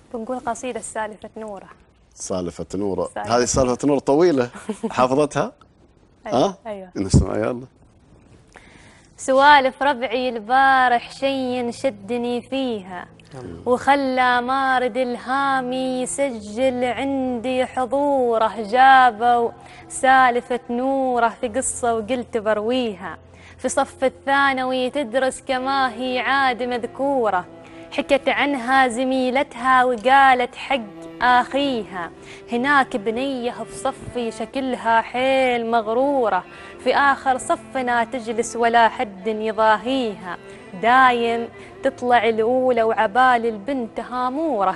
بنقول قصيدة سالفة نورة. سالفة نورة، هذه سالفة نورة طويلة حافظتها؟ أيوة. أيوة. نسمع يلا. سوالف ربعي البارح شي شدني فيها وخلى مارد الهامي يسجل عندي حضوره. جابوا سالفة نوره في قصة وقلت برويها. في صف الثانوي تدرس كما هي عاد مذكورة. حكت عنها زميلتها وقالت حق آخيها. هناك بنية في صفي شكلها حيل مغرورة. في آخر صفنا تجلس ولا حد يضاهيها. دايم تطلع الأولى وعبال البنت هامورة.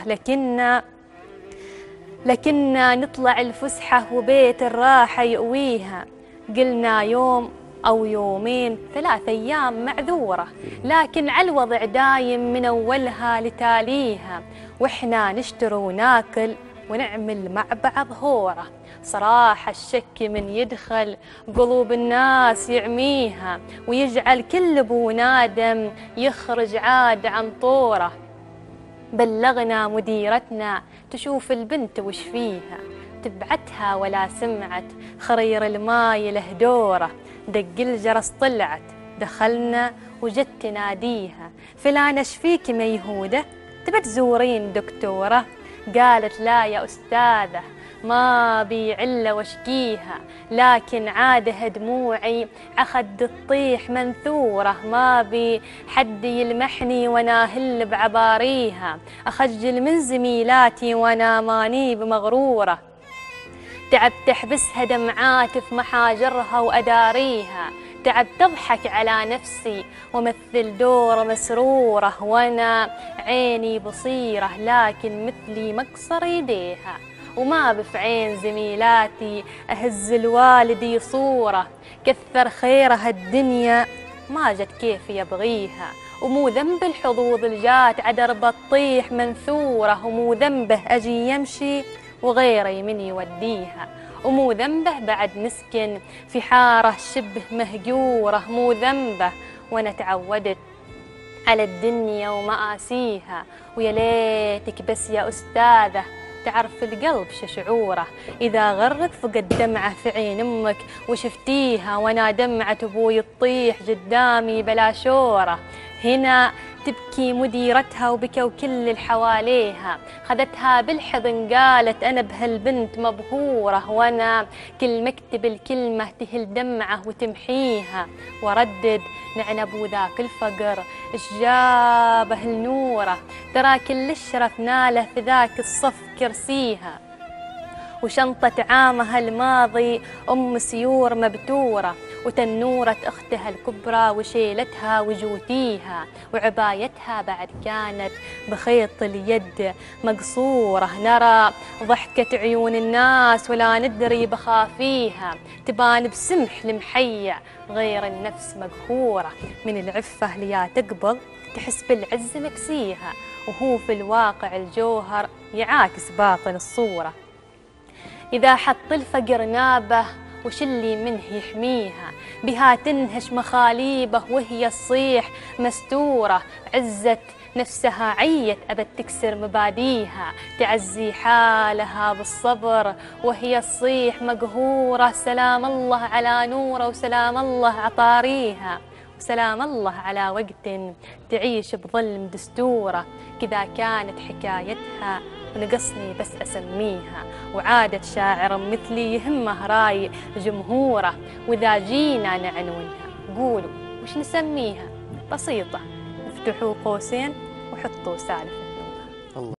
لكننا نطلع الفسحة وبيت الراحة يؤويها. قلنا يوم أو يومين 3 أيام معذورة، لكن على الوضع دايم من أولها لتاليها. وإحنا نشتري وناكل ونعمل مع بعض هورة. صراحة الشك من يدخل قلوب الناس يعميها ويجعل كل ابو نادم يخرج عاد عن طوره. بلغنا مديرتنا تشوف البنت وش فيها، تبعتها ولا سمعت خرير الماي له دوره. دق الجرس طلعت دخلنا وجت تناديها، فلانة شفيك ميهودة تبى تزورين دكتورة؟ قالت لا يا أستاذة ما بي علة واشكيها، لكن عاده دموعي عخد تطيح منثورة. ما بي حد يلمحني وانا هل بعباريها، اخجل من زميلاتي وانا ماني بمغرورة. تعب تحبسها دمعات في محاجرها واداريها، تعب تضحك على نفسي ومثل دور مسرورة. وانا عيني بصيرة لكن مثلي مقصر يديها، وما بفعين زميلاتي أهز الوالدي صورة. كثر خيرها الدنيا ما جت كيف يبغيها، ومو ذنب الحظوظ الجات عدرب تطيح منثورة. ومو ذنبه أجي يمشي وغيري من يوديها، ومو ذنبه بعد مسكن في حارة شبه مهجورة. مو ذنبه وأنا تعودت على الدنيا ومآسيها. ويا ليتك بس يا أستاذة تعرف القلب شعوره، إذا غرك فقد دمعة في عين أمك وشفتيها، وانا دمعة أبوي تطيح قدامي بلا شورة. هنا تبكي مديرتها وبكوا كل اللي حواليها، خذتها بالحضن قالت أنا بهالبنت مبهورة. وأنا كل مكتب الكلمة تهل دمعة وتمحيها، وردد نعن أبو ذاك الفقر إش جابه النورة. ترى كل الشرف ناله في ذاك الصف كرسيها، وشنطة عامها الماضي أم سيور مبتورة، وتنورة أختها الكبرى وشيلتها وجوتيها، وعبايتها بعد كانت بخيط اليد مقصورة. نرى ضحكة عيون الناس ولا ندري بخافيها، تبان بسمح المحيع غير النفس مقهورة. من العفة ليا تقبض تحس بالعز مكسيها، وهو في الواقع الجوهر يعاكس باطن الصورة. إذا حط الفقر نابه وش اللي منه يحميها، بها تنهش مخاليبه وهي تصيح مستورة. عزت نفسها عيت أبد تكسر مباديها، تعزي حالها بالصبر وهي تصيح مقهورة. سلام الله على نوره وسلام الله عطاريها، وسلام الله على وقت تعيش بظلم دستوره. كذا كانت حكايتها ونقصني بس أسميها، وعادت شاعر مثلي يهمه راي جمهوره. وإذا جينا نعنونها قولوا وش نسميها؟ بسيطة، افتحوا قوسين وحطوا سالفة نورة.